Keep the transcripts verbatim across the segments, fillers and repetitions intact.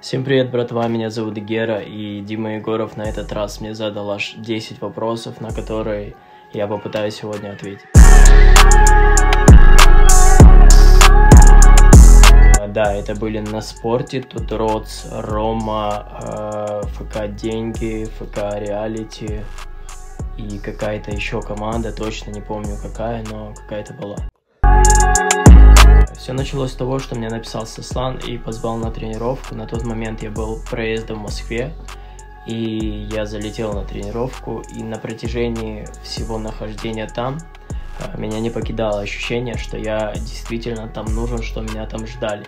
Всем привет, братва, меня зовут Гера, и Дима Егоров на этот раз мне задал аж десять вопросов, на которые я попытаюсь сегодня ответить. Да, это были на спорте, тут Роц, Рома, э, ФК Деньги, ФК Реалити и какая-то еще команда, точно не помню какая, но какая-то была. Все началось с того, что мне написал Сослан и позвал на тренировку. На тот момент я был проездом в Москве, и я залетел на тренировку, и на протяжении всего нахождения там меня не покидало ощущение, что я действительно там нужен, что меня там ждали.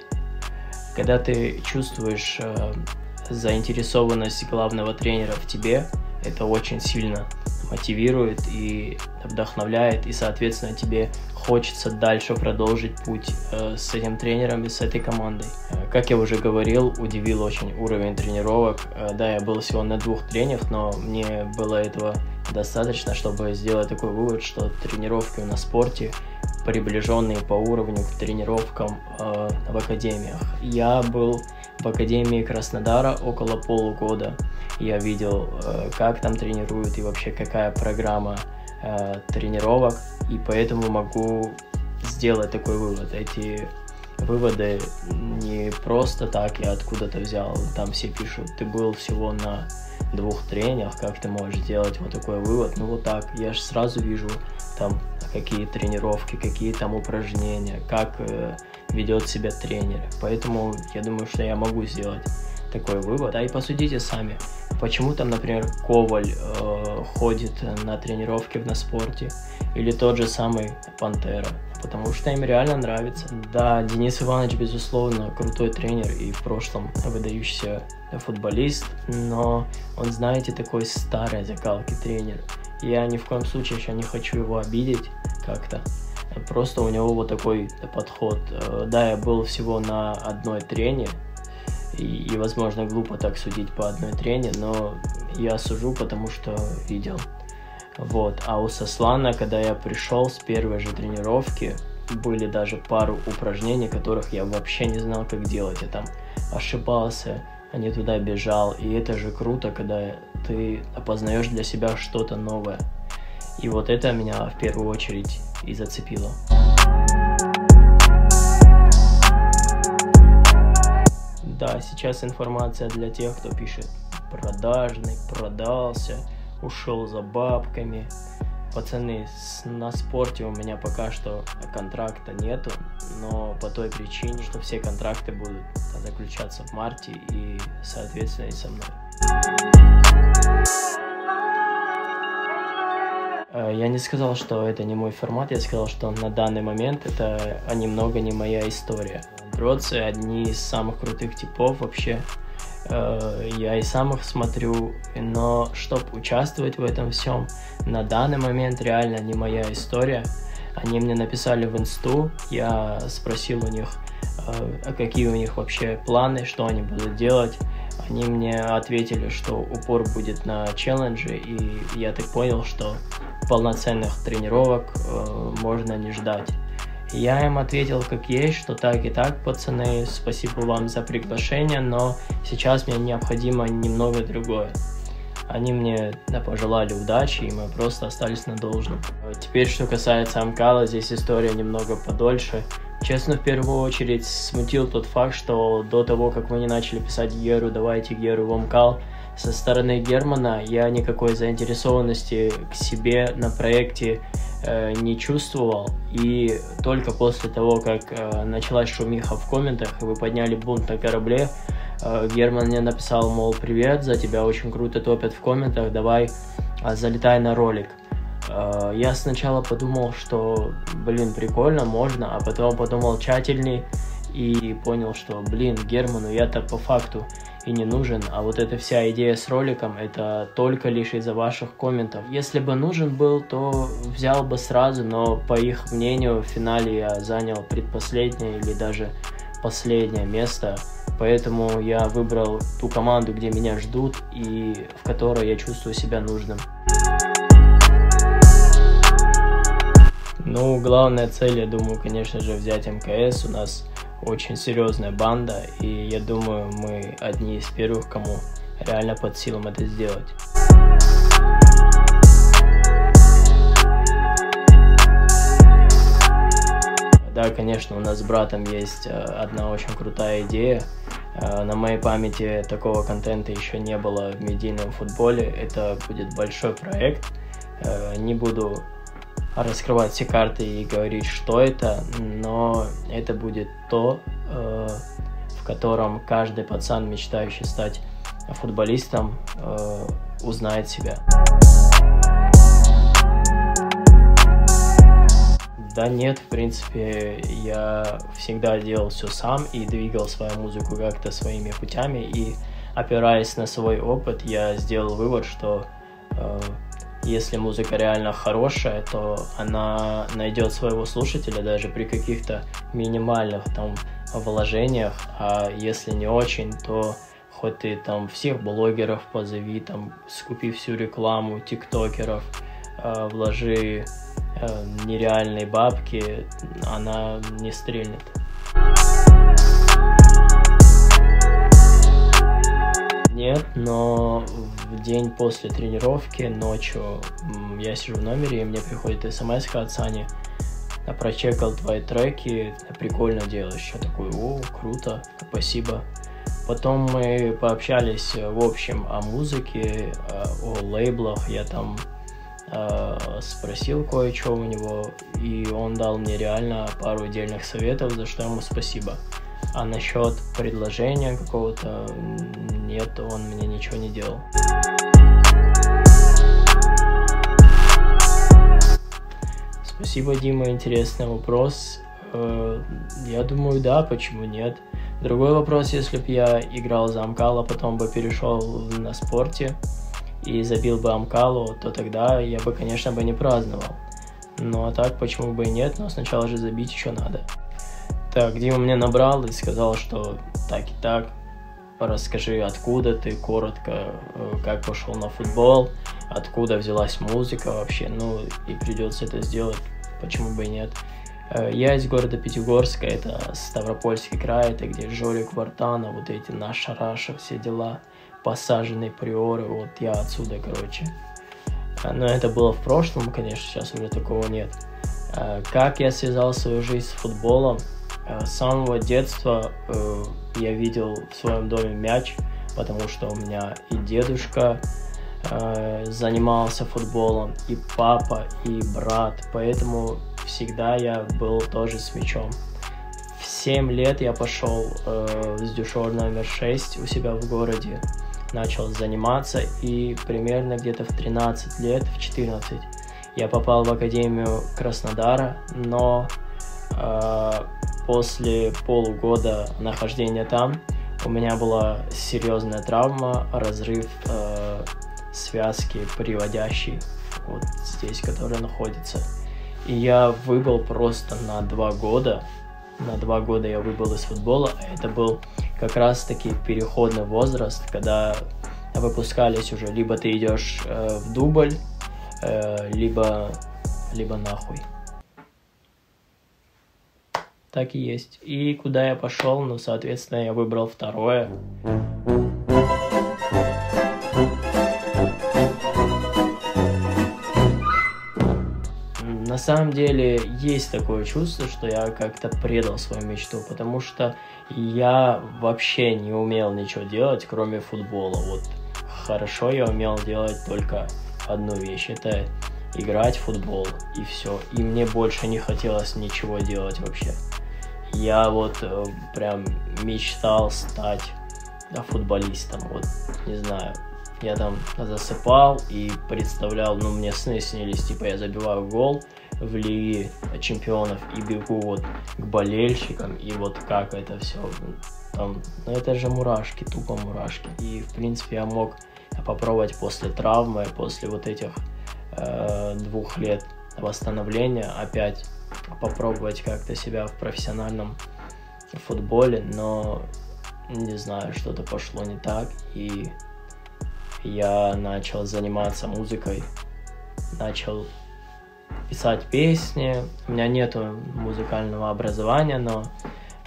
Когда ты чувствуешь э, заинтересованность главного тренера в тебе, это очень сильно мотивирует и вдохновляет, и, соответственно, тебе хочется дальше продолжить путь э, с этим тренером и с этой командой. Э, как я уже говорил, удивил очень уровень тренировок. Э, да, я был всего на двух тренингах, но мне было этого достаточно, чтобы сделать такой вывод, что тренировки на спорте приближенные по уровню к тренировкам э, в академиях. Я был в Академии Краснодара около полугода. Я видел, э, как там тренируют и вообще какая программа э, тренировок, и поэтому могу сделать такой вывод. Эти выводы не просто так я откуда-то взял, там все пишут, ты был всего на двух тренингах, как ты можешь сделать вот такой вывод? Ну вот так, я же сразу вижу там какие тренировки, какие там упражнения, как э, ведет себя тренер. Поэтому я думаю, что я могу сделать такой вывод. А и посудите сами, почему там, например, Коваль э, ходит на тренировки на спорте, или тот же самый Пантера, потому что им реально нравится. Да, Денис Иванович, безусловно, крутой тренер и в прошлом выдающийся футболист, но он, знаете, такой старой закалки тренер. Я ни в коем случае еще не хочу его обидеть как-то. Просто у него вот такой подход. Да, я был всего на одной трене, и, и возможно, глупо так судить по одной трене, но я сужу, потому что видел. Вот. А у Сослана, когда я пришел с первой же тренировки, были даже пару упражнений, которых я вообще не знал, как делать. Я там ошибался, а не туда бежал. И это же круто, когда ты опознаешь для себя что-то новое. И вот это меня в первую очередь и зацепило. Да, сейчас информация для тех, кто пишет продажный, продался, ушел за бабками. Пацаны, на спорте у меня пока что контракта нету, но по той причине, что все контракты будут заключаться в марте и, соответственно, и со мной. Я не сказал, что это не мой формат, я сказал, что на данный момент это немного не моя история. Броцы одни из самых крутых типов вообще. Я и сам их смотрю, но чтобы участвовать в этом всем, на данный момент реально не моя история. Они мне написали в инсту, я спросил у них, какие у них вообще планы, что они будут делать. Они мне ответили, что упор будет на челлендже, и я так понял, что полноценных тренировок э, можно не ждать. Я им ответил как есть, что так и так, пацаны, спасибо вам за приглашение, но сейчас мне необходимо немного другое. Они мне да, пожелали удачи, и мы просто остались на должном. Теперь, что касается Амкала, здесь история немного подольше. Честно, в первую очередь смутил тот факт, что до того, как мы не начали писать Геру, давайте Геру в Амкал, со стороны Германа я никакой заинтересованности к себе на проекте э, не чувствовал. И только после того, как э, началась шумиха в комментах, и вы подняли бунт на корабле, э, Герман мне написал, мол, привет, за тебя очень круто топят в комментах, давай э, залетай на ролик. Э, я сначала подумал, что, блин, прикольно, можно, а потом подумал тщательней и понял, что, блин, Герману я-то по факту и не нужен, а вот эта вся идея с роликом, это только лишь из-за ваших комментов. Если бы нужен был, то взял бы сразу, но по их мнению в финале я занял предпоследнее или даже последнее место, поэтому я выбрал ту команду, где меня ждут и в которой я чувствую себя нужным. Ну, главная цель, я думаю, конечно же, взять МКС. У нас очень серьезная банда, и я думаю, мы одни из первых, кому реально под силам это сделать. Да, конечно, у нас с братом есть одна очень крутая идея. На моей памяти такого контента еще не было в медийном футболе. Это будет большой проект. Не буду раскрывать все карты и говорить, что это, но это будет то, в котором каждый пацан, мечтающий стать футболистом, узнает себя. Да нет, в принципе, я всегда делал все сам и двигал свою музыку как-то своими путями, и опираясь на свой опыт, я сделал вывод, что э, если музыка реально хорошая, то она найдет своего слушателя даже при каких-то минимальных там вложениях, а если не очень, то хоть ты там всех блогеров позови, там скупи всю рекламу тиктокеров, э, вложи нереальные бабки, она не стрельнет. Нет, но в день после тренировки, ночью, я сижу в номере, и мне приходит смс от Сани: прочекал твои треки, прикольно делаешь. Я такой: о, круто, спасибо. Потом мы пообщались в общем о музыке, о лейблах, я там спросил кое-что у него, и он дал мне реально пару отдельных советов, за что ему спасибо. А насчет предложения какого-то, нет, он мне ничего не делал. Спасибо, Дима, интересный вопрос. Я думаю, да, почему нет. Другой вопрос, если бы я играл за Амкал, а потом бы перешел на спорте и забил бы Амкалу, то тогда я бы, конечно, бы не праздновал. Ну а так, почему бы и нет, но сначала же забить еще надо. Так, Дима мне набрал и сказал, что так и так, расскажи, откуда ты, коротко, как пошел на футбол, откуда взялась музыка вообще, ну и придется это сделать, почему бы и нет. Я из города Пятигорска, это Ставропольский край, это где Жорик Вартанов, вот эти наша Раша, все дела. Посаженные приоры, вот я отсюда, короче. Но это было в прошлом, конечно, сейчас уже такого нет. Как я связал свою жизнь с футболом? С самого детства я видел в своем доме мяч, потому что у меня и дедушка занимался футболом, и папа, и брат, поэтому всегда я был тоже с мячом. В семь лет я пошел с дюшор номер шесть у себя в городе, начал заниматься, и примерно где-то в тринадцать лет, в четырнадцать, я попал в Академию Краснодара, но э, после полугода нахождения там у меня была серьезная травма, разрыв э, связки приводящей, вот здесь, которая находится. И я выбыл просто на два года. На два года я выбыл из футбола. Это был как раз-таки переходный возраст, когда выпускались уже либо ты идешь э, в дубль, э, либо, либо нахуй. Так и есть. И куда я пошел? Ну, соответственно, я выбрал второе. На самом деле есть такое чувство, что я как-то предал свою мечту, потому что я вообще не умел ничего делать, кроме футбола. Вот хорошо я умел делать только одну вещь, это играть в футбол, и все. И мне больше не хотелось ничего делать вообще. Я вот э, прям мечтал стать да, футболистом, вот не знаю. Я там засыпал и представлял, ну мне сны снились, типа я забиваю гол в Лиге Чемпионов и бегу вот к болельщикам, и вот как это все там, ну это же мурашки, тупо мурашки. И в принципе я мог попробовать после травмы, после вот этих э, двух лет восстановления опять попробовать как-то себя в профессиональном футболе, но не знаю, что-то пошло не так, и я начал заниматься музыкой, начал писать песни. У меня нету музыкального образования, но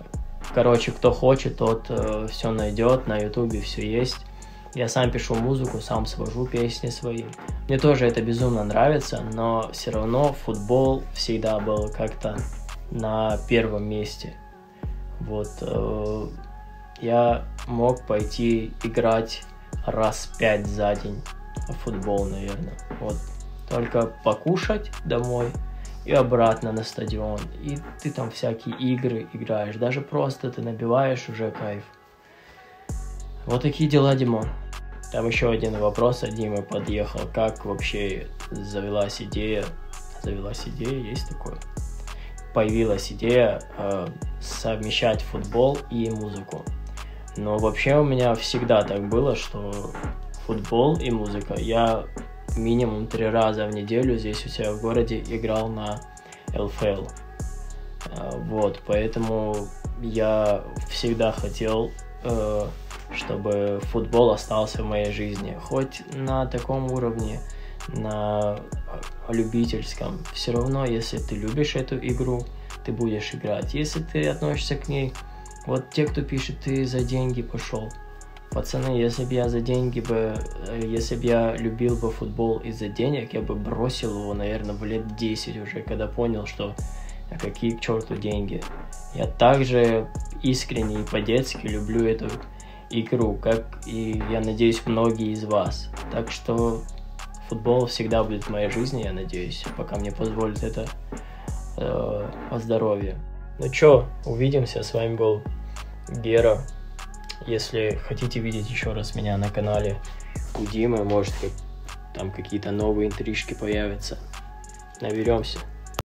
Короче, кто хочет, тот э, все найдет, на ютубе все есть. Я сам пишу музыку, сам свожу песни свои. Мне тоже это безумно нравится, но все равно футбол всегда был как-то на первом месте. Вот, э, я мог пойти играть раз пять за день в футбол, наверное. Вот, только покушать домой и обратно на стадион. И ты там всякие игры играешь. Даже просто ты набиваешь, уже кайф. Вот такие дела, Димон. Там еще один вопрос от Димы подъехал. Как вообще завелась идея? Завелась идея, есть такое? Появилась идея э, совмещать футбол и музыку. Но вообще у меня всегда так было, что футбол и музыка. Я минимум три раза в неделю здесь у себя в городе играл на эл эф эл. Вот, поэтому я всегда хотел, чтобы футбол остался в моей жизни. Хоть на таком уровне, на любительском. Все равно, если ты любишь эту игру, ты будешь играть. Если ты относишься к ней... Вот те, кто пишет, ты за деньги пошел. Пацаны, если бы я за деньги бы, если бы я любил бы футбол из-за денег, я бы бросил его, наверное, в лет десять уже, когда понял, что какие к черту деньги. Я также искренне и по-детски люблю эту игру, как и, я надеюсь, многие из вас. Так что футбол всегда будет в моей жизни, я надеюсь, пока мне позволит это э, здоровье. Ну чё, увидимся, с вами был Гера. Если хотите видеть еще раз меня на канале у Димы, может там какие-то новые интрижки появятся. Наберемся.